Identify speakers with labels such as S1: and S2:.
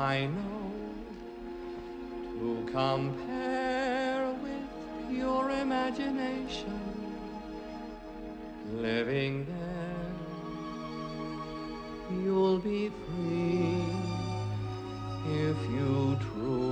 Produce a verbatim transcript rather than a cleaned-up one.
S1: I know, to compare with pure imagination. Living there, you'll be free if you truly